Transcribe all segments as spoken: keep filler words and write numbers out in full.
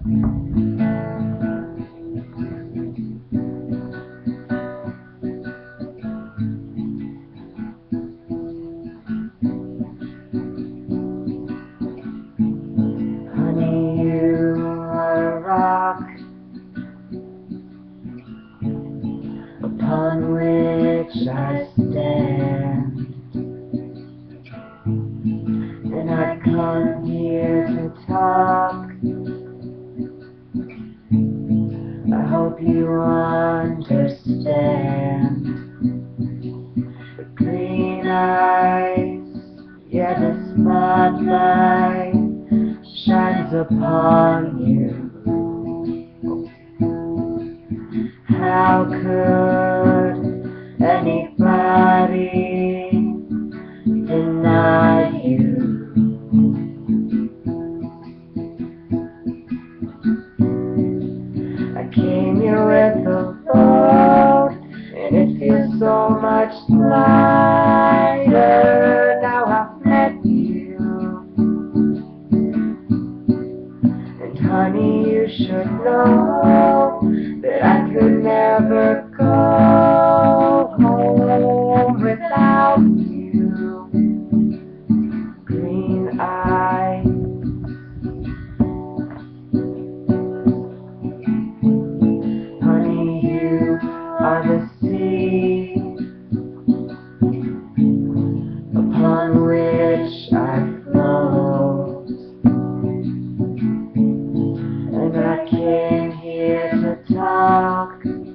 Honey, you are a rock upon which I stand, and I've come here to talk. I hope you understand. The green eyes, yeah, the spotlight shines upon you. How could anybody deny you? I came here with a load, and it feels so much lighter now I've met you. And honey, you should know that I could never go home without you. Green eyes, honey, you are the sea upon which I float, and I came here to talk.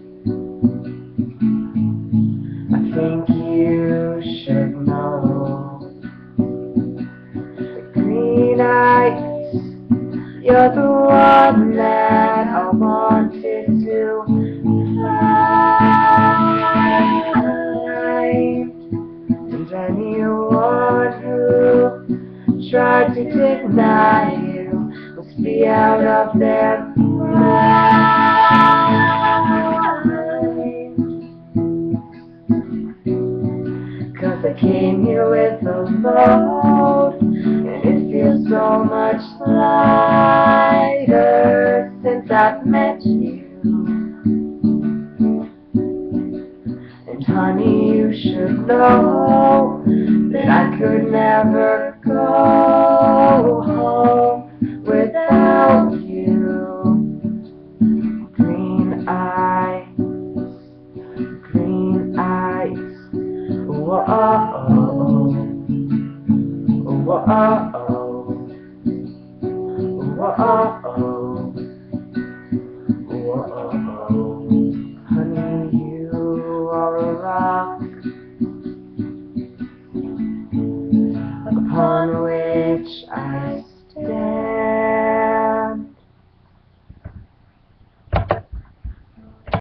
I think you should know. The green eyes, you're the one that I wanted to find, and anyone who tried to deny you must be out of their mind. 'Cause I came here with a load, and it feels so much lighter since I've met you. And honey, you should know that I could never go home without you. Green eyes, green eyes, whoa, whoa, whoa, whoa. Honey, you are a rock